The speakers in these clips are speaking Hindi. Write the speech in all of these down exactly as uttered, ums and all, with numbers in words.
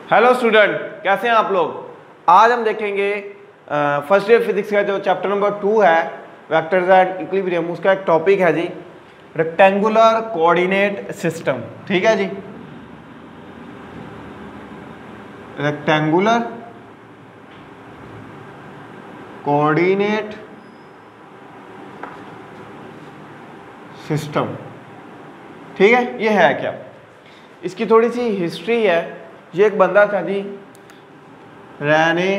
हेलो स्टूडेंट, कैसे हैं आप लोग। आज हम देखेंगे फर्स्ट ईयर फिजिक्स का जो चैप्टर नंबर टू है वेक्टर्स एंड इक्विलिब्रियम, उसका एक टॉपिक है जी रेक्टेंगुलर कोऑर्डिनेट सिस्टम। ठीक है जी, रेक्टेंगुलर कोऑर्डिनेट सिस्टम। ठीक है, ये है क्या, इसकी थोड़ी सी हिस्ट्री है। ये एक बंदा था जी रेने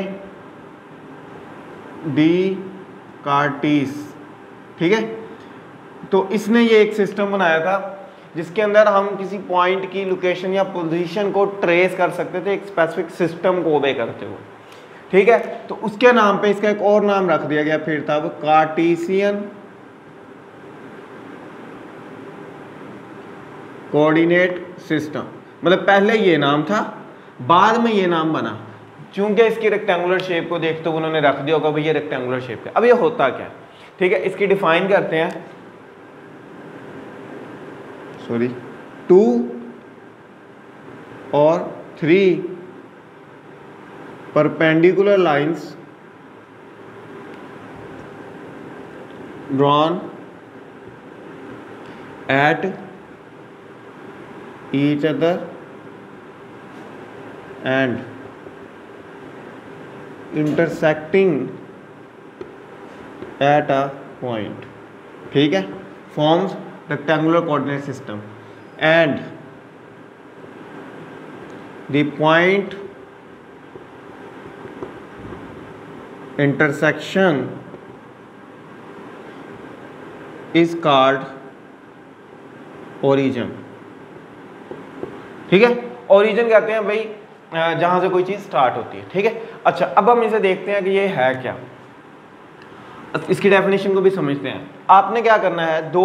डी कार्टीस। ठीक है, तो इसने ये एक सिस्टम बनाया था जिसके अंदर हम किसी पॉइंट की लोकेशन या पोजीशन को ट्रेस कर सकते थे एक स्पेसिफिक सिस्टम को ओबे करते हुए। ठीक है, तो उसके नाम पे इसका एक और नाम रख दिया गया फिर था वो कार्टेशियन कोऑर्डिनेट सिस्टम। मतलब पहले ये नाम था, बाद में ये नाम बना, चूंकि इसकी रेक्टेंगुलर शेप को देखते हुए उन्होंने रख दिया होगा भाई ये रेक्टेंगुलर शेप है। अब ये होता क्या है, ठीक है, इसकी डिफाइन करते हैं। सॉरी, टू और three perpendicular lines drawn at each other and intersecting at a point, ठीक है, forms rectangular coordinate system and the point intersection is called origin। ठीक है, ओरिजिन कहते हैं भाई जहां से कोई चीज स्टार्ट होती है। ठीक है, अच्छा अब हम इसे देखते हैं कि ये है क्या, इसकी डेफिनेशन को भी समझते हैं। आपने क्या करना है, दो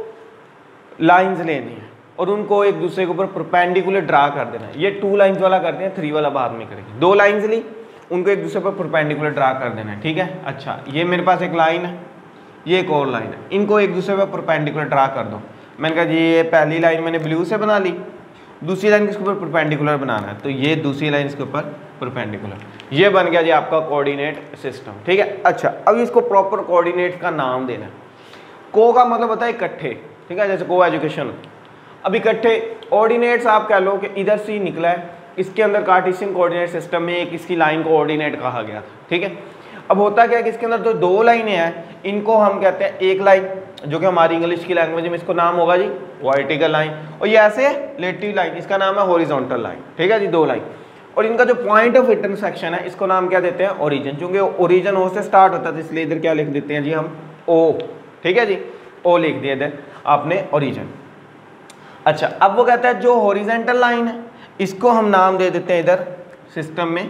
लाइंस लेनी है और उनको एक दूसरे के ऊपर परपेंडिकुलर ड्रा कर देना है। ये टू लाइंस वाला करते हैं, थ्री वाला बाद में करेंगे। दो लाइंस ली, उनको एक दूसरे पर परपेंडिकुलर ड्रा कर देना है। ठीक है, अच्छा ये मेरे पास एक लाइन है, ये एक और लाइन है, इनको एक दूसरे पर परपेंडिकुलर ड्रा कर दो। मैंने कहा जी ये पहली लाइन मैंने ब्लू से बना ली, दूसरी लाइन किसके ऊपर परपेंडिकुलर बनाना है, तो ये दूसरी लाइन इसके ऊपर परपेंडिकुलर, ये बन गया जी आपका कोऑर्डिनेट सिस्टम। ठीक है, अच्छा अब इसको प्रॉपर कोऑर्डिनेट का नाम देना है। को का मतलब होता है इकट्ठे, ठीक है, जैसे को एजुकेशन। अब इकट्ठे ऑर्डिनेट्स आप कह लो कि इधर से ही निकला है, इसके अंदर कार्टेशियन कोऑर्डिनेट सिस्टम में एक इसकी लाइन को ऑर्डिनेट कहा गया था। ठीक है, अब होता क्या है कि इसके अंदर जो दो लाइनें हैं इनको हम कहते हैं एक लाइन, जो कि हमारी इंग्लिश की लैंग्वेज में इसको नाम होगा जी वर्टिकल लाइन, और ये ऐसे लेटिव लाइन, इसका नाम है हॉरिजॉन्टल लाइन। ठीक है जी, दो लाइन, और इनका जो पॉइंट ऑफ इंटरसेक्शन है इसको नाम क्या देते हैं, ओरिजिन। क्योंकि ओरिजिन ओ से स्टार्ट होता है इसलिए इधर क्या लिख देते हैं जी हम, ओ। ठीक है जी, ओ लिख दिया इधर आपने ओरिजिन। अच्छा अब वो कहता है जो हॉरिजॉन्टल लाइन है इसको हम नाम दे देते हैं इधर सिस्टम में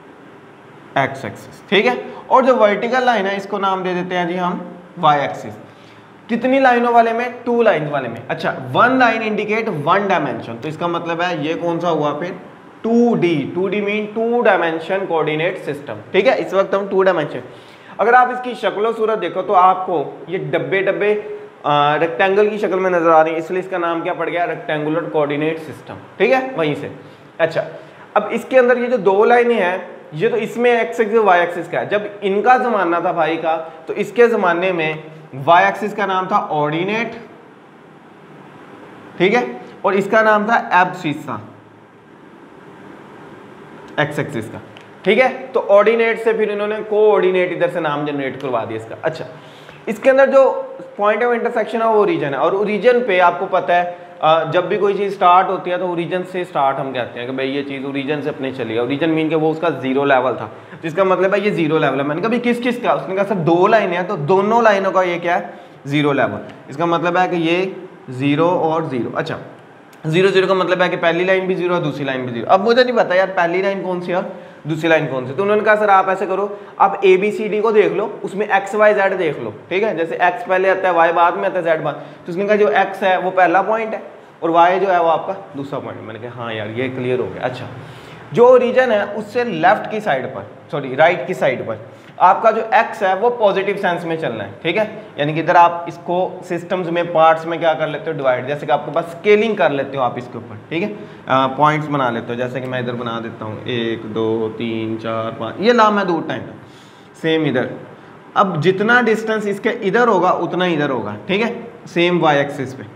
एक्स एक्सिस। ठीक है, और जो वर्टिकल लाइन है इसको नाम दे देते हैं जी हम वाई एक्सिस। कितनी लाइनों वाले में, टू लाइन वाले में। अच्छा, one line indicate one dimension, तो इसका मतलब है ये कौन सा हुआ फिर, two D. Two D mean two dimension coordinate system. ठीक है, इस वक्त हम टू डायमेंशन, अगर आप इसकी शक्लो सूरत देखो तो आपको ये डब्बे डब्बे रेक्टेंगल की शक्ल में नजर आ रही है, इसलिए इसका नाम क्या पड़ गया, रेक्टेंगुलर कोऑर्डिनेट सिस्टम। ठीक है, वहीं से। अच्छा अब इसके अंदर ये जो दो लाइनें हैं, ये तो इसमें एक्स एक्सिस वाई एक्सिस का है। जब इनका जमाना था भाई का, तो इसके जमाने में वाई एक्सिस का नाम था ऑर्डिनेट, ठीक है, और इसका नाम था एब्सिसा एक्स एक्सिस का। ठीक है, तो ऑर्डिनेट से फिर इन्होंने कोऑर्डिनेट इधर से नाम जनरेट करवा दिया इसका। अच्छा, इसके अंदर जो पॉइंट ऑफ इंटरसेक्शन है वो ओरिजिन है, और ओरिजिन पे आपको पता है जब भी कोई चीज़ स्टार्ट होती है तो ओरिजिन से स्टार्ट हम कहते हैं कि भाई ये चीज़ ओरिजिन से अपने चली है। ओरिजिन मीन के वो उसका जीरो लेवल था, जिसका मतलब है ये जीरो लेवल है। मैंने कहा भाई किस किस का, उसने कहा सब दो लाइनें हैं, तो दोनों लाइनों का ये क्या है, जीरो लेवल। इसका मतलब है कि ये जीरो और जीरो। अच्छा, जीरो जीरो का मतलब है कि पहली लाइन भी जीरो और दूसरी लाइन भी जीरो। अब मुझे नहीं पता यार पहली लाइन कौन सी और दूसरी लाइन कौन सी, तो उन्होंने कहा सर आप ऐसे करो, आप ए बी सी डी को देख लो, उसमें एक्स वाई जेड देख लो। ठीक है, जैसे एक्स पहले आता है, वाई बाद में आता है, जेड बाद। तो उसने कहा जो एक्स है वो पहला पॉइंट है और वाई जो है वो आपका दूसरा पॉइंट। मैंने कहा हाँ यार ये क्लियर हो गया। अच्छा, जो ओरिजिन है उससे लेफ्ट की साइड पर, सॉरी राइट की साइड पर आपका जो x है वो पॉजिटिव सेंस में चलना है, ठीक है। यानी कि इधर आप इसको सिस्टम्स में पार्ट्स में क्या कर लेते हो, डिवाइड, जैसे कि आपके पास स्केलिंग कर लेते हो आप इसके ऊपर, ठीक है, पॉइंट्स बना लेते हो, जैसे कि मैं इधर बना देता हूँ एक दो तीन चार पाँच, ये लामहदूद टाइम है। सेम इधर, अब जितना डिस्टेंस इसके इधर होगा उतना इधर होगा, ठीक है, सेम वाई एक्सिस पे।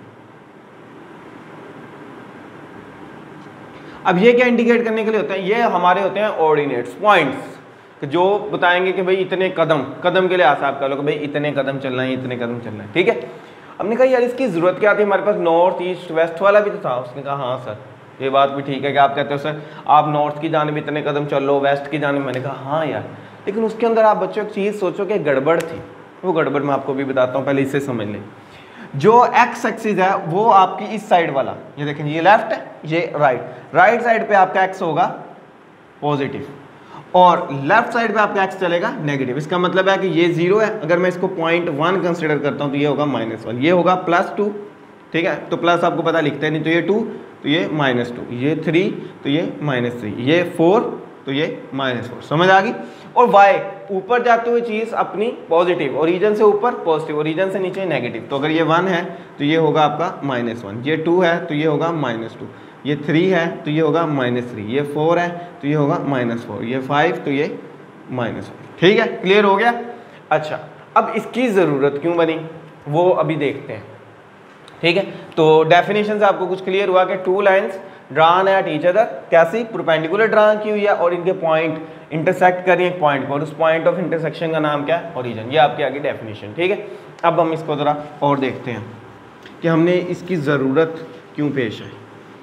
अब ये क्या इंडिकेट करने के लिए होते हैं, ये हमारे होते हैं ऑर्डिनेट्स, पॉइंट्स, जो बताएंगे कि भाई इतने कदम, कदम के लिए आशा आप कह लो कि भाई इतने कदम चलना है, इतने कदम चलना है, ठीक है। हमने कहा यार इसकी ज़रूरत क्या थी, हमारे पास नॉर्थ ईस्ट वेस्ट वाला भी तो था। उसने कहा हाँ सर ये बात भी ठीक है कि आप कहते हो सर आप नॉर्थ की जानिब इतने कदम चल लो, वेस्ट की जानिब। मैंने कहा हाँ यार, लेकिन उसके अंदर आप बच्चों एक चीज़ सोचो कि गड़बड़ थी। वो गड़बड़ मैं आपको भी बताता हूँ, पहले इसे समझ लें। जो एक्स एक्सिस है वो आपकी इस साइड वाला, ये देखें ये लेफ्ट है, ये राइट, राइट साइड पे आपका एक्स होगा पॉजिटिव और लेफ्ट साइड पे आपका एक्स चलेगा नेगेटिव। इसका मतलब है कि ये जीरो है, अगर मैं इसको पॉइंट वन कंसिडर करता हूँ तो ये होगा माइनस वन, ये होगा प्लस टू, ठीक है, तो प्लस आपको पता लिखते नहीं, तो ये टू तो ये माइनस टू, ये थ्री तो ये माइनस थ्री, ये फोर तो ये माइनस फोर, समझ आ गई। और वाई ऊपर जाते हुए चीज़ अपनी पॉजिटिव, ओरिजिन से ऊपर पॉजिटिव, ओरिजिन से नीचे नेगेटिव। तो अगर ये वन है तो ये होगा आपका माइनस वन, ये टू है तो ये होगा माइनस टू, ये थ्री है तो ये होगा माइनस थ्री, ये फोर है तो ये होगा माइनस फोर, ये फाइव तो ये माइनस फोर, ठीक है, क्लियर हो गया। अच्छा, अब इसकी ज़रूरत क्यों बनी वो अभी देखते हैं, ठीक है। तो डेफिनेशन से आपको कुछ क्लियर हुआ कि two lines drawn at each other, कैसी, परपेंडिकुलर ड्रान की हुई है और इनके पॉइंट इंटरसेक्ट कर रही है पॉइंट पर, उस पॉइंट ऑफ इंटरसेक्शन का नाम क्या है, ओरिजिन। ये आपकी आगे डेफिनेशन, ठीक है। अब हम इसको ज़रा और देखते हैं कि हमने इसकी ज़रूरत क्यों पेश आई,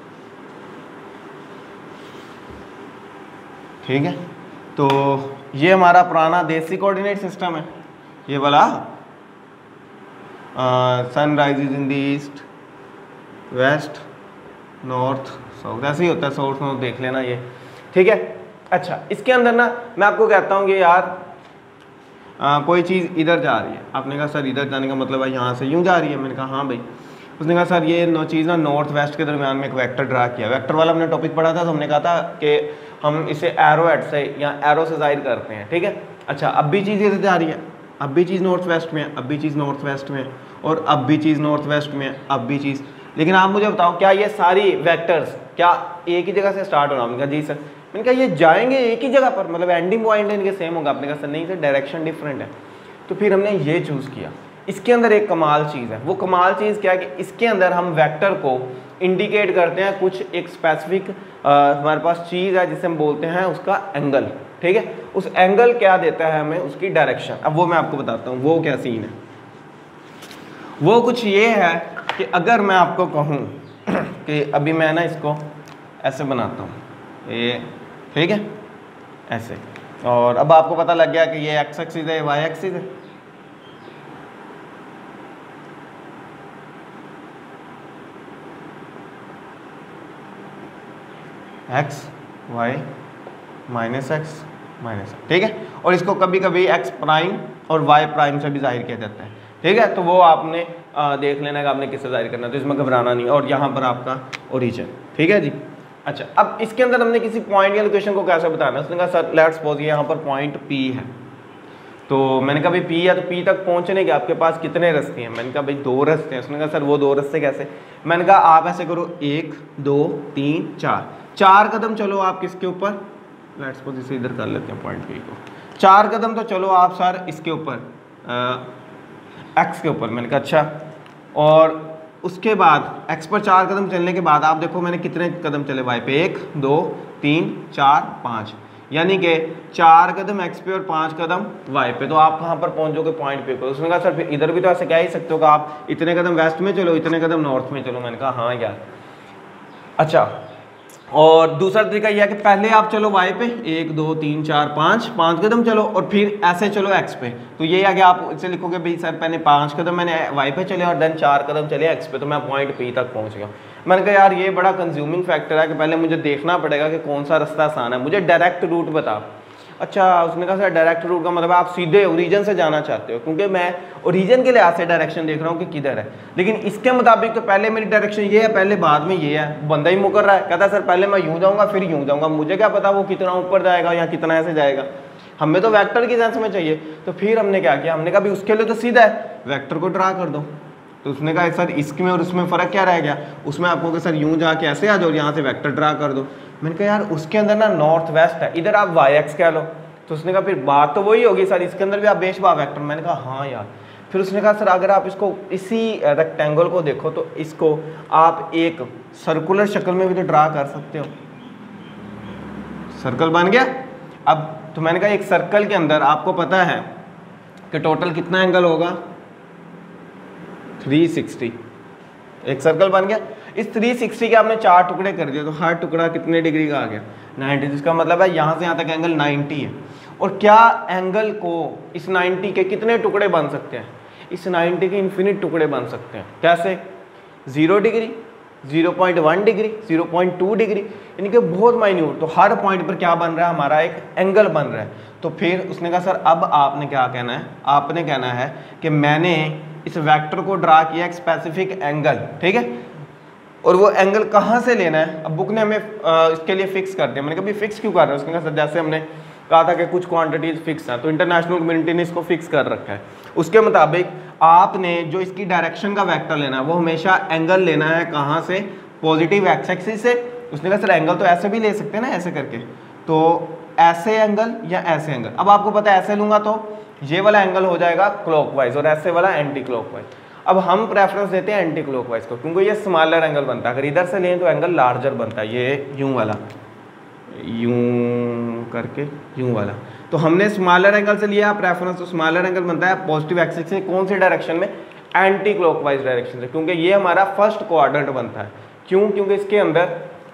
ठीक है। तो ये हमारा पुराना देसी कोऑर्डिनेट सिस्टम है, ये वाला sun rises in the east, west, north, south, ऐसे ही होता है, साउथ नॉर्थ देख लेना ये, ठीक है। अच्छा, इसके अंदर ना मैं आपको कहता हूँ कि यार आ, कोई चीज़ इधर जा रही है, आपने कहा सर इधर जाने का मतलब है यहाँ से यूँ जा रही है, मैंने कहा हाँ भाई। उसने कहा सर ये नो चीज़ ना नॉर्थ वेस्ट के दरमियान में एक वेक्टर ड्रा किया, वेक्टर वाला हमने टॉपिक पढ़ा था, तो हमने कहा था कि हम इसे एरो हेड से या एरो से जाहिर करते हैं, ठीक है। अच्छा, अब भी चीज़ इधर जा रही है, अब भी चीज़ नॉर्थ वेस्ट में है, अब भी चीज़ नॉर्थ वेस्ट में है, और अब भी चीज़ नॉर्थ वेस्ट में है, अब भी चीज़। लेकिन आप मुझे बताओ क्या ये सारी वेक्टर्स क्या एक ही जगह से स्टार्ट होना? हमने कहा जी सर। मैंने कहा ये जाएंगे एक ही जगह पर, मतलब एंडिंग पॉइंट इनके सेम होगा? आपने कहा सर नहीं सर, डायरेक्शन डिफरेंट है। तो फिर हमने ये चूज़ किया। इसके अंदर एक कमाल चीज़ है, वो कमाल चीज़ क्या है कि इसके अंदर हम वेक्टर को इंडिकेट करते हैं कुछ एक स्पेसिफिक हमारे पास चीज़ है जिसे हम बोलते हैं उसका एंगल, ठीक है। उस एंगल क्या देता है हमें, उसकी डायरेक्शन। अब वो मैं आपको बताता हूँ वो क्या सीन है। वो कुछ ये है कि अगर मैं आपको कहूँ कि अभी मैं ना इसको ऐसे बनाता हूँ, ये ठीक है ऐसे, और अब आपको पता लग गया कि ये एक्स एक्सिस है, वाई एक्सिस है। X Y minus X minus, ठीक है। और इसको कभी कभी एक्स प्राइम और वाई प्राइम से भी जाहिर किया जाता है, ठीक है। तो वो आपने आ, देख लेना कि आपने किससे जाहिर करना है, तो इसमें घबराना नहीं। और यहाँ पर आपका ओरिजिन, ठीक है जी। अच्छा, अब इसके अंदर हमने किसी पॉइंट या लोकेशन को कैसे बताना है? उसने कहा सर लेट्स सपोज यहाँ पर पॉइंट पी है, तो मैंने कहा भाई पी है तो पी तक पहुँचने के आपके पास कितने रास्ते हैं? मैंने कहा भाई दो रास्ते हैं। उसने कहा सर वो दो रास्ते कैसे? मैंने कहा आप ऐसे करो, एक दो तीन चार, चार कदम चलो आप किसके ऊपर, लेट्स सपोज इसे इधर कर लेते हैं पॉइंट पी को, चार कदम तो चलो आप सर इसके ऊपर एक्स के ऊपर। मैंने कहा अच्छा, और उसके बाद एक्स पर चार कदम चलने के बाद आप देखो मैंने कितने कदम चले वाई पे, एक दो तीन चार पाँच, यानी कि चार कदम एक्स पे और पाँच कदम वाई पे। तो आप कहाँ पर पहुँचोगे? पॉइंट पे को। उसने कहा सर फिर इधर भी तो ऐसे कह ही सकते हो कि आप इतने कदम वेस्ट में चलो, इतने कदम नॉर्थ में चलो। मैंने कहा हाँ यार। अच्छा, और दूसरा तरीका यह है कि पहले आप चलो वाई पे, एक दो तीन चार पाँच, पाँच कदम चलो, और फिर ऐसे चलो एक्स पे। तो ये है कि आप इसे लिखोगे भाई सर पहले पाँच कदम मैंने वाई पे चले और देन चार कदम चले एक्स पे, तो मैं पॉइंट पी तक पहुंच गया। मैंने कहा यार ये बड़ा कंज्यूमिंग फैक्टर है कि पहले मुझे देखना पड़ेगा कि कौन सा रास्ता आसान है, मुझे डायरेक्ट रूट बता। अच्छा, उसने कहा सर डायरेक्ट रूट का मतलब आप सीधे ओरिजिन से जाना चाहते हो, क्योंकि मैं ओरिजिन के लिहाज से डायरेक्शन देख रहा हूँ कि किधर है। लेकिन इसके मुताबिक तो पहले मेरी डायरेक्शन ये है, पहले बाद में ये है। बंदा ही मुकर रहा है, कहता है सर पहले मैं यूँ जाऊँगा फिर यूँ जाऊँगा, मुझे क्या पता वो कितना ऊपर जाएगा या कितना ऐसे जाएगा। हमें तो वेक्टर की सेंस में चाहिए। तो फिर हमने क्या किया, हमने कहा भी उसके लिए तो सीधा है, वेक्टर को ड्रा कर दो। तो उसने कहा सर इसमें और उसमें फ़र्क क्या रह गया, उसमें आपको कि सर यूँ जाके ऐसे आ जाओ, यहाँ से वेक्टर ड्रा कर दो। मैंने कहा यार उसके अंदर ना नॉर्थ वेस्ट है, इधर आप वाई एक्स कह लो। तो उसने कहा फिर बात तो वही होगी सर, इसके अंदर भी आप बेशबा वेक्टर। मैंने कहा हाँ यार। फिर उसने कहा सर अगर आप इसको इसी रेक्टेंगल को देखो तो इसको आप एक सर्कुलर शक्ल में भी तो ड्रा कर सकते हो। सर्कल बन गया। अब तो मैंने कहा एक सर्कल के अंदर आपको पता है कि टोटल कितना एंगल होगा, थ्री सिक्सटी। एक सर्कल बन गया, इस थ्री सिक्सटी के आपने चार टुकड़े कर दिए तो हर टुकड़ा कितने डिग्री का आ गया, नाइन्टी। जिसका मतलब है यहाँ से यहाँ तक एंगल नाइन्टी है। और क्या एंगल को इस नाइन्टी के कितने टुकड़े बन सकते हैं, इस नाइन्टी के इन्फिनिट टुकड़े बन सकते हैं। कैसे, zero degree, zero point one degree, zero point two degree, यानी कि बहुत माइन्यूट। तो हर पॉइंट पर क्या बन रहा है, हमारा एक एंगल बन रहा है। तो फिर उसने कहा सर अब आपने क्या कहना है, आपने कहना है कि मैंने इस वेक्टर को ड्रा किया एक स्पेसिफिक एंगल, ठीक है, और वो एंगल कहाँ से लेना है। अब बुक ने हमें इसके लिए फिक्स कर दिया। मैंने कहा फिक्स क्यों कर रहे हैं, उसने कहा सर जैसे हमने कहा था कि कुछ क्वांटिटीज फिक्स हैं, तो इंटरनेशनल कम्युनिटी ने इसको फिक्स कर रखा है। उसके मुताबिक आपने जो इसकी डायरेक्शन का वेक्टर लेना है वो हमेशा एंगल लेना है कहाँ से, पॉजिटिव एक्स एक्सिस से। उसने कहा सर एंगल तो ऐसे भी ले सकते हैं ना, ऐसे करके, तो ऐसे एंगल या ऐसे एंगल। अब आपको पता है ऐसे लूंगा तो ये वाला एंगल हो जाएगा क्लॉकवाइज और ऐसे वाला एंटी क्लॉकवाइज। अब हम प्रेफरेंस देते हैं एंटी क्लॉकवाइज को, क्योंकि ये स्मॉलर एंगल बनता है। अगर इधर से लें तो एंगल लार्जर बनता है, ये यूं वाला, यूं करके यूं वाला। तो हमने स्मॉलर एंगल से लिया प्रेफरेंस, तो स्मॉलर एंगल बनता है पॉजिटिव एक्सिस से। कौन सी डायरेक्शन में, एंटी क्लॉकवाइज डायरेक्शन से, क्योंकि ये हमारा फर्स्ट क्वाड्रेंट बनता है। क्यों, क्योंकि इसके अंदर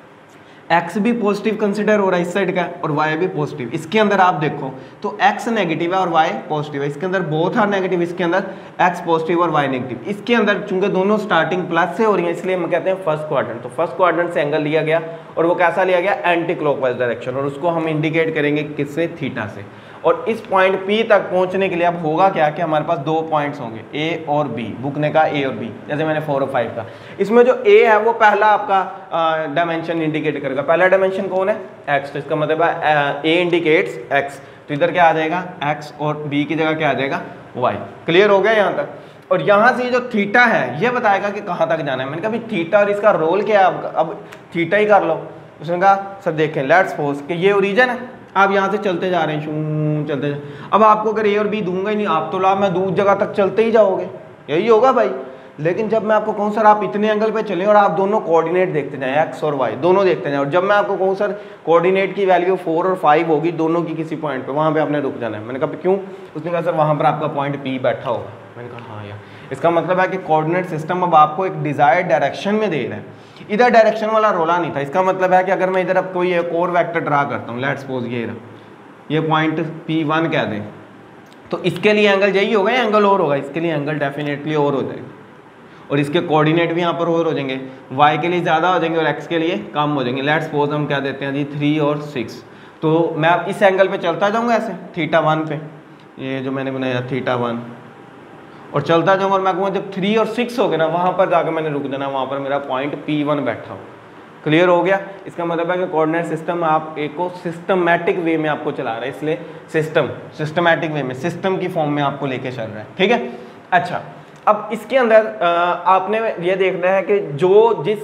x भी पॉजिटिव कंसिडर हो रहा है इस साइड का और y भी पॉजिटिव। इसके अंदर आप देखो तो x नेगेटिव है और y पॉजिटिव है, इसके अंदर बोथ आर नेगेटिव, इसके अंदर x पॉजिटिव और y नेगेटिव। इसके अंदर चूंकि दोनों स्टार्टिंग प्लस से हो रही है इसलिए हम कहते हैं फर्स्ट क्वाड्रेंट। तो फर्स्ट क्वाड्रेंट से एंगल लिया गया और वो कैसा लिया गया, एंटी क्लॉकवाइज डायरेक्शन, और उसको हम इंडिकेट करेंगे किससे, थीटा से। और इस पॉइंट P तक पहुंचने के लिए अब होगा क्या कि हमारे पास दो पॉइंट्स होंगे A और B। बुक ने कहा A और B, जैसे मैंने फोर और फाइव का। इसमें जो A है वो पहला आपका डायमेंशन इंडिकेट करेगा। पहला डायमेंशन कौन है, X। तो इसका मतलब है A इंडिकेट्स X, तो इधर क्या आ जाएगा X और B की जगह क्या आ जाएगा Y। क्लियर हो गया यहाँ तक। और यहाँ से जो थीटा है ये बताएगा कि कहाँ तक जाना है। मैंने कहा भाई थीटा और इसका रोल क्या है, अब थीटा ही कर लो। उसने कहा सर देखें लेट्स सपोज कि ये ओरिजिन है, आप यहाँ से चलते जा रहे हैं, शू चलते जा। अब आपको अगर ए और बी दूंगा ही नहीं, आप तो ला मैं दूर जगह तक चलते ही जाओगे, यही होगा भाई। लेकिन जब मैं आपको कहूँ सर आप इतने एंगल पे चलें और आप दोनों कोऑर्डिनेट देखते जाएं, एक्स और वाई दोनों देखते जाएं, और जब मैं आपको कहूँ सर कोऑर्डिनेट की वैल्यू फोर और फाइव होगी दोनों की किसी पॉइंट पे, वहाँ पे आपने रुक जाना है। मैंने कहा क्यों, उसने कहा सर वहाँ पर आपका पॉइंट पी बैठा होगा। मैंने कहा हाँ यार, इसका मतलब है कि कोऑर्डिनेट सिस्टम अब आपको एक डिजायर्ड डायरेक्शन में दे रहा है। इधर डायरेक्शन वाला रोला नहीं था। इसका मतलब है कि अगर मैं इधर अब कोई एक और वेक्टर ड्रा करता हूँ, लेट्स सपोज ये रहा, ये पॉइंट पी वन कह दें, तो इसके लिए एंगल यही होगा या एंगल और होगा, इसके लिए एंगल डेफिनेटली और हो जाएगा, और इसके कोऑर्डिनेट भी यहाँ पर और हो जाएंगे, y के लिए ज़्यादा हो जाएंगे और x के लिए कम हो जाएंगे। लेट्स सपोज हम क्या देते हैं जी थ्री और सिक्स, तो मैं अब इस एंगल पे चलता जाऊँगा ऐसे थीटा वन पे, ये जो मैंने बनाया थीटा वन, और चलता जाऊँगा और मैं कहूँगा जब थ्री और सिक्स हो गए ना वहाँ पर जाकर मैंने रुक देना, वहाँ पर मेरा पॉइंट पी वन बैठा हो। क्लियर हो गया। इसका मतलब है कि कोऑर्डिनेट सिस्टम आप एक को सिस्टमैटिक वे में आपको चला रहा है, इसलिए सिस्टम सिस्टमैटिक वे में सिस्टम की फॉर्म में आपको लेके चल रहा है, ठीक है। अच्छा, अब इसके अंदर आपने ये देखना है कि जो जिस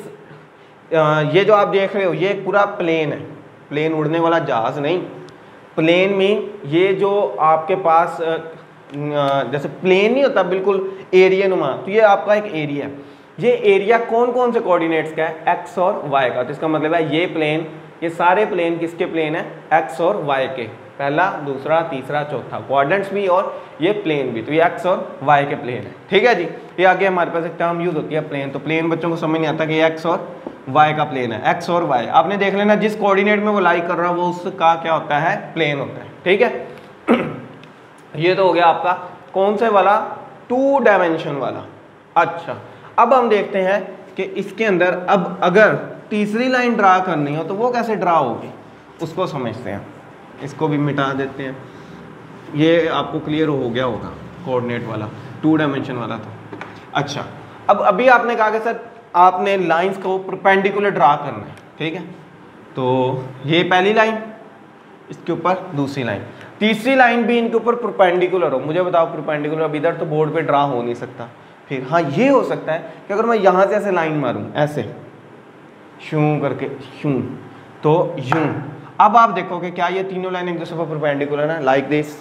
ये जो आप देख रहे हो ये पूरा प्लेन है, प्लेन उड़ने वाला जहाज नहीं, प्लेन में ये जो आपके पास जैसे प्लेन नहीं होता बिल्कुल एरिया नुमा, तो ये आपका एक एरिया है। ये एरिया कौन कौन से कोऑर्डिनेट्स का है, एक्स और वाई का। तो इसका मतलब है ये प्लेन, ये सारे प्लेन किसके प्लेन है, एक्स और वाई के, पहला दूसरा तीसरा चौथा, कोऑर्डिनेट्स भी और ये प्लेन भी, तो ये एक्स और वाई के प्लेन है, ठीक है जी। ये आगे हमारे पास एक टर्म यूज होती है प्लेन, तो प्लेन बच्चों को समझ नहीं आता कि ये एक्स और वाई का प्लेन है। एक्स और वाई आपने देख लेना, जिस कोऑर्डिनेट में वो लाई कर रहा है वो उसका क्या होता है, प्लेन होता है, ठीक है। ये तो हो गया आपका कौन से वाला, टू डायमेंशन वाला। अच्छा, अब हम देखते हैं कि इसके अंदर अब अगर तीसरी लाइन ड्रा करनी हो तो वो कैसे ड्रा होगी, उसको समझते हैं। इसको भी मिटा देते हैं, ये आपको क्लियर हो गया होगा कोऑर्डिनेट वाला, टू डायमेंशन वाला था। अच्छा, अब अभी आपने कहा कि सर आपने लाइंस को परपेंडिकुलर ड्रा करना है, ठीक है। तो ये पहली लाइन, इसके ऊपर दूसरी लाइन, तीसरी लाइन भी इनके ऊपर परपेंडिकुलर हो। मुझे बताओ परपेंडिकुलर, अब इधर तो बोर्ड पे ड्रा हो नहीं सकता। फिर हाँ ये हो सकता है कि अगर मैं यहाँ से ऐसे लाइन मारूं, ऐसे शूं करके शूं, तो यूं। अब आप देखोगे क्या ये तीनों लाइन एक दूसरे पर परपेंडिकुलर है, लाइक दिस।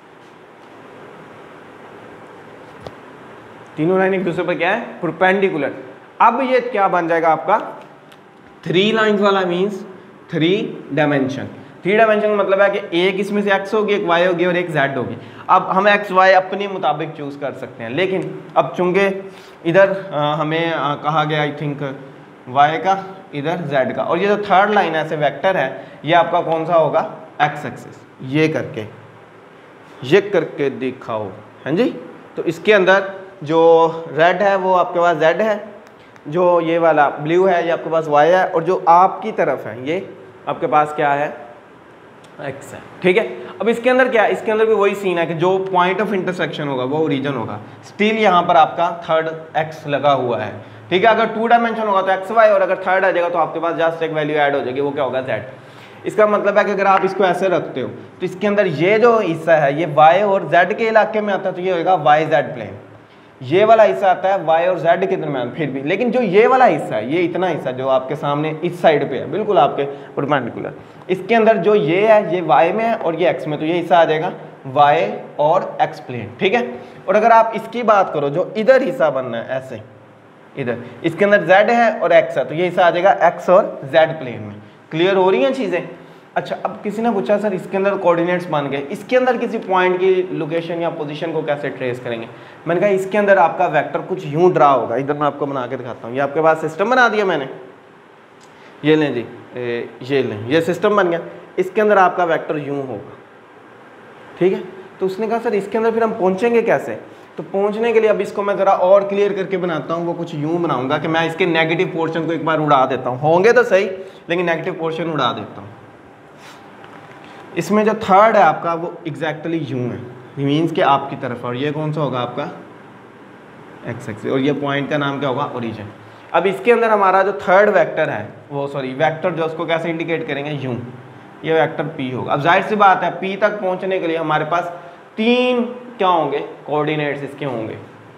तीनों लाइन एक दूसरे पर क्या है, परपेंडिकुलर। अब ये क्या बन जाएगा आपका, थ्री लाइंस वाला means three dimension. Three dimension का मतलब है कि एक इसमें से एक्स होगी, एक वाई होगी और एक जेड होगी। अब हम एक्स वाई अपने मुताबिक चूज कर सकते हैं, लेकिन अब चूंकि इधर आ, हमें आ, कहा गया आई थिंक वाई का, इधर जेड का, और ये जो थर्ड लाइन है ऐसे वेक्टर है, ये आपका कौन सा होगा, एक्स एक्सिस। ये करके ये करके दिखाओ, हाँ जी। तो इसके अंदर जो रेड है वो आपके पास जेड है, जो ये वाला ब्लू है ये आपके पास वाई है, और जो आपकी तरफ है ये आपके पास क्या है, एक्स है। ठीक है, अब इसके अंदर क्या है, इसके अंदर भी वही सीन है कि जो पॉइंट ऑफ इंटरसेक्शन होगा वो ओरिजिन होगा। स्टिल यहाँ पर आपका थर्ड एक्स लगा हुआ है। ठीक है, अगर टू डायमेंशन होगा तो एक्स वाई, और अगर थर्ड आ जाएगा तो आपके पास जस्ट एक वैल्यू ऐड हो जाएगी, वो क्या होगा, जेड। इसका मतलब है कि अगर आप इसको ऐसे रखते हो तो इसके अंदर ये जो हिस्सा है ये वाई और जेड के इलाके में आता है, तो ये होगा वाई जेड प्लेन। ये वाला हिस्सा आता है वाई और जेड के दरम्यान फिर भी, लेकिन जो ये वाला हिस्सा है, ये इतना हिस्सा जो आपके सामने इस साइड पे है बिल्कुल आपके परपेंडिकुलर, इसके अंदर जो ये है ये वाई में है और ये एक्स में, तो ये हिस्सा आ जाएगा वाई और एक्स प्लेन। ठीक है, और अगर आप इसकी बात करो जो इधर हिस्सा बनना है ऐसे, इधर इसके अंदर जेड है और एक्स है, तो ये हिस्सा आ जाएगा एक्स और जेड प्लेन में। क्लियर हो रही हैं चीज़ें। अच्छा, अब किसी ने पूछा सर इसके अंदर कोऑर्डिनेट्स बन गए, इसके अंदर किसी पॉइंट की लोकेशन या पोजीशन को कैसे ट्रेस करेंगे। मैंने कहा इसके अंदर आपका वेक्टर कुछ यूं ड्रा होगा, इधर मैं आपको बना के दिखाता हूँ। ये आपके पास सिस्टम बना दिया मैंने, ये लें जी, ए, ये लें, ये सिस्टम बन गया। इसके अंदर आपका वेक्टर यूं होगा। ठीक है, तो उसने कहा सर इसके अंदर फिर हम पहुँचेंगे कैसे। तो पहुँचने के लिए अब इसको मैं ज़रा और क्लियर करके बनाता हूँ। वो कुछ यूँ बनाऊँगा कि मैं इसके नेगेटिव पोर्शन को एक बार उड़ा देता हूँ, होंगे तो सही लेकिन नेगेटिव पोर्शन उड़ा देता हूँ। इसमें जो थर्ड है आपका वो एग्जैक्टली यूं है, मीन्स कि आपकी तरफ, और ये कौन सा होगा आपका, एक्स एक्सिस, और ये पॉइंट का नाम क्या होगा, ओरिजिन। अब इसके अंदर हमारा जो थर्ड वेक्टर है वो सॉरी वेक्टर जो उसको कैसे इंडिकेट करेंगे, यूं, ये वेक्टर पी होगा। अब जाहिर सी बात है पी तक पहुंचने के लिए हमारे पास तीन क्या होंगे, कोऑर्डिनेट्स इसके होंगे,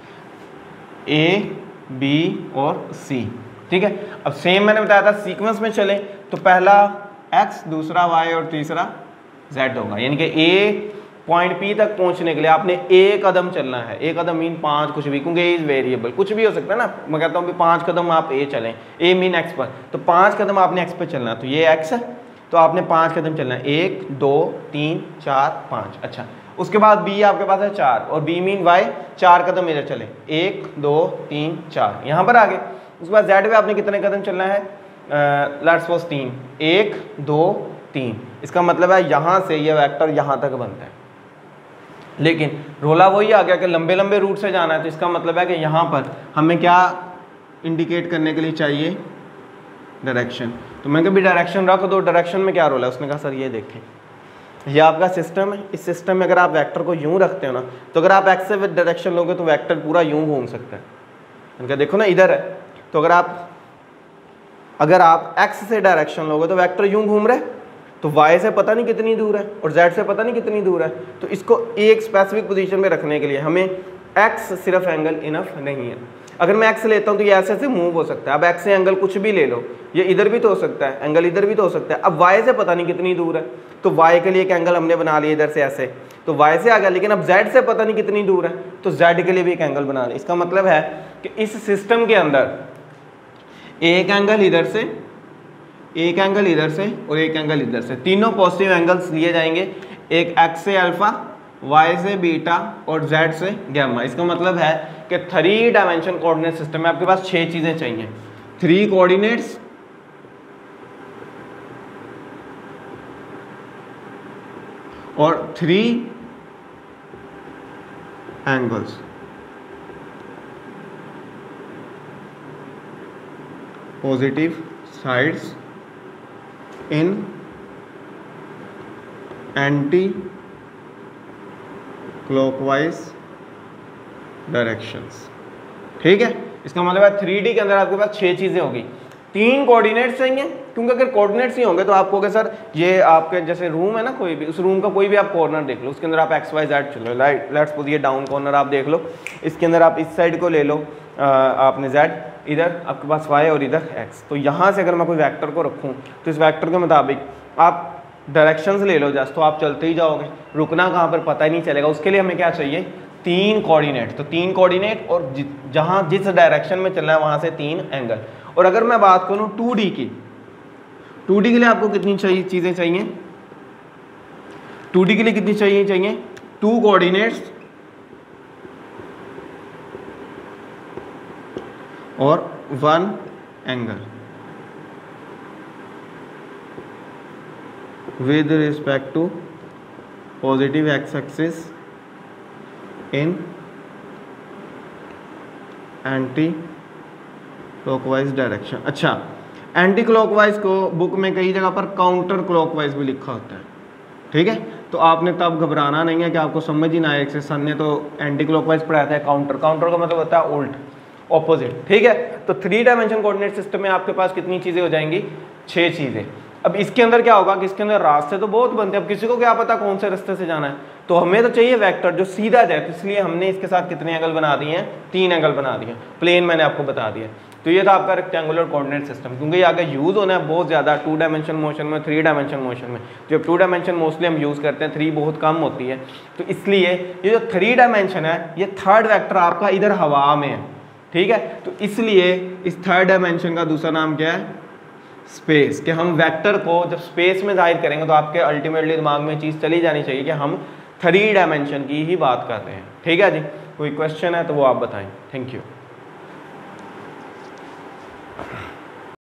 ए बी और सी। ठीक है, अब सेम मैंने बताया था सीक्वेंस में चले तो पहला एक्स, दूसरा वाई और तीसरा जेड होगा, यानी कि ए पॉइंट पी तक पहुंचने के लिए आपने एक कदम चलना है। एक कदम मीन पांच कुछ भी, क्योंकि इज वेरिएबल कुछ भी हो सकता है ना। मैं कहता हूँ पांच कदम आप ए चलें, ए मीन एक्स पर, तो पांच कदम आपने एक्स पे चलना है, तो ये एक्स है तो आपने पांच कदम चलना है, एक दो तीन चार पाँच। अच्छा, उसके बाद बी आपके पास है चार, और बी मीन वाई, चार कदम इधर चले, एक दो तीन चार, यहाँ पर आ गए। उसके बाद जेड पे आपने कितने कदम चलना है, लेट्स सपोज तीन, एक दो तीन। इसका मतलब है यहाँ से ये वेक्टर यहाँ तक बनता है, लेकिन रोला वही आ गया कि लंबे लंबे रूट से जाना है, तो इसका मतलब है कि यहाँ पर हमें क्या इंडिकेट करने के लिए चाहिए, डायरेक्शन। तो मैं कभी डायरेक्शन रख दो, डायरेक्शन में क्या रोल है। उसने कहा सर ये देखें, ये आपका सिस्टम है, इस सिस्टम में अगर आप वेक्टर को यूं रखते हो ना, तो अगर आप एक्स से डायरेक्शन लोगे तो वेक्टर पूरा यूं घूम सकता है। उनका देखो ना इधर है, तो अगर आप अगर आप एक्स से डायरेक्शन लोगे तो वेक्टर यूं घूम रहे, तो y से पता नहीं कितनी दूर है और z से पता नहीं कितनी दूर है। तो इसको एक स्पेसिफिक पोजीशन में रखने के लिए हमें x सिर्फ एंगल इनफ नहीं है। अगर मैं x लेता हूँ तो ये ऐसे ऐसे मूव हो सकता है। अब x से एंगल कुछ भी ले लो, ये इधर भी तो हो सकता है, एंगल इधर भी तो हो सकता है। अब y से पता नहीं कितनी दूर है, तो y के लिए एक एंगल हमने बना लिया इधर से ऐसे, तो y से आ गया। लेकिन अब z से पता नहीं कितनी दूर है, तो z के लिए भी एक एंगल बना लिया। इसका मतलब है कि इस सिस्टम के अंदर एक एंगल इधर से, एक एंगल इधर से और एक एंगल इधर से, तीनों पॉजिटिव एंगल्स लिए जाएंगे। एक x से अल्फा, y से बीटा और z से गैमा। इसका मतलब है कि थ्री डायमेंशन कोऑर्डिनेट सिस्टम में आपके पास छह चीजें चाहिए, थ्री कोऑर्डिनेट्स, और three angles. Positive sides in anti clockwise directions. ठीक है, इसका मतलब है थ्री डी के अंदर आपके पास छह चीजें होगी। तीन कोऑर्डिनेट्स चाहिए, क्योंकि अगर कोऑर्डिनेट्स ही होंगे तो आप कहोगे सर ये आपके जैसे रूम है ना, कोई भी उस रूम का कोई भी आप कॉर्नर देख लो, उसके अंदर आप एक्स वाई जेड चलो, लाइट लेट्स सपोज ये डाउन कॉर्नर आप देख लो, इसके अंदर आप इस साइड को ले लो आ, आपने जेड, इधर आपके पास वाई और इधर एक्स। तो यहाँ से अगर मैं कोई वेक्टर को रखूँ तो इस वेक्टर के मुताबिक आप डायरेक्शंस ले लो जस्ट, तो आप चलते ही जाओगे, रुकना कहाँ पर पता ही नहीं चलेगा। उसके लिए हमें क्या चाहिए, तीन कोऑर्डिनेट। तो तीन कोऑर्डिनेट और जि, जहाँ जिस डायरेक्शन में चलना है वहाँ से तीन एंगल। और अगर मैं बात करूँ टू डी की, टू डी के लिए आपको कितनी चाहिए चीज़ें चाहिए, टू डी के लिए कितनी चाहिए चाहिए टू कोऑर्डिनेट्स और one angle with respect to positive x axis in anti clockwise direction. अच्छा, एंटी क्लॉकवाइज को बुक में कई जगह पर काउंटर क्लॉकवाइज भी लिखा होता है, ठीक है। तो आपने तब घबराना नहीं है कि आपको समझ ही ना आए, एक सन ने तो एंटी क्लॉकवाइज पढ़ाया था, काउंटर काउंटर का मतलब होता है उल्ट, ऑपोजिट, ठीक है। तो थ्री डायमेंशन कोऑर्डिनेट सिस्टम में आपके पास कितनी चीज़ें हो जाएंगी, छः चीज़ें। अब इसके अंदर क्या होगा कि इसके अंदर रास्ते तो बहुत बनते हैं, अब किसी को क्या पता कौन से रास्ते से जाना है, तो हमें तो चाहिए वेक्टर जो सीधा जाए, तो इसलिए हमने इसके साथ कितने एंगल बना दिए हैं, तीन एंगल बना दिए। प्लेन मैंने आपको बता दिया। तो ये था आपका रेक्टेंगुलर कोऑर्डिनेट सिस्टम, क्योंकि ये आगे यूज़ होना है बहुत ज़्यादा टू डायमेंशन मोशन में, थ्री डायमेंशन मोशन में। जब टू डायमेंशन मोस्टली हम यूज़ करते हैं, थ्री बहुत कम होती है, तो इसलिए ये जो थ्री डायमेंशन है ये थर्ड वेक्टर आपका इधर हवा में है, ठीक है। तो इसलिए इस थर्ड डायमेंशन का दूसरा नाम क्या है, स्पेस। कि हम वेक्टर को जब स्पेस में जाहिर करेंगे तो आपके अल्टीमेटली दिमाग में चीज़ चली जानी चाहिए कि हम थ्री डायमेंशन की ही बात कर रहे हैं, ठीक है जी। कोई क्वेश्चन है तो वो आप बताएं। Thank you.